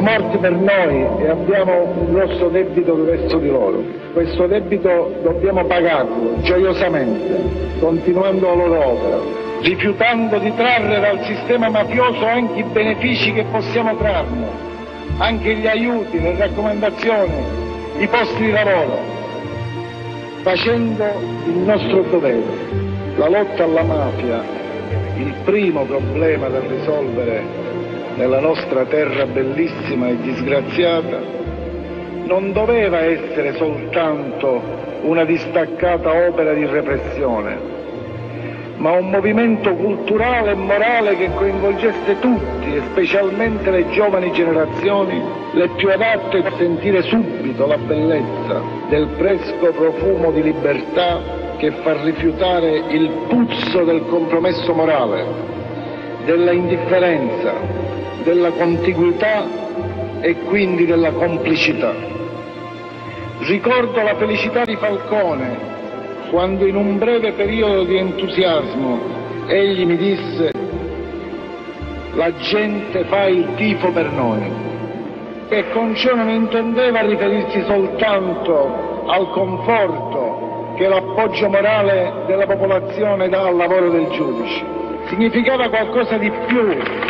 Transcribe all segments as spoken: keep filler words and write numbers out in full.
Sono morti per noi e abbiamo un grosso debito verso di loro. Questo debito dobbiamo pagarlo gioiosamente, continuando la loro opera, rifiutando di trarre dal sistema mafioso anche i benefici che possiamo trarne, anche gli aiuti, le raccomandazioni, i posti di lavoro, facendo il nostro dovere. La lotta alla mafia, il primo problema da risolvere nella nostra terra bellissima e disgraziata, non doveva essere soltanto una distaccata opera di repressione, ma un movimento culturale e morale che coinvolgesse tutti, e specialmente le giovani generazioni, le più adatte a sentire subito la bellezza del fresco profumo di libertà che fa rifiutare il puzzo del compromesso morale, della indifferenza, della contiguità e quindi della complicità. Ricordo la felicità di Falcone quando in un breve periodo di entusiasmo egli mi disse: la gente fa il tifo per noi, e con ciò non intendeva riferirsi soltanto al conforto che l'appoggio morale della popolazione dà al lavoro del giudice. Significava qualcosa di più.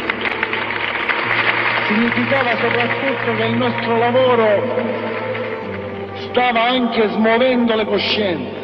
Significava soprattutto che il nostro lavoro stava anche smuovendo le coscienze.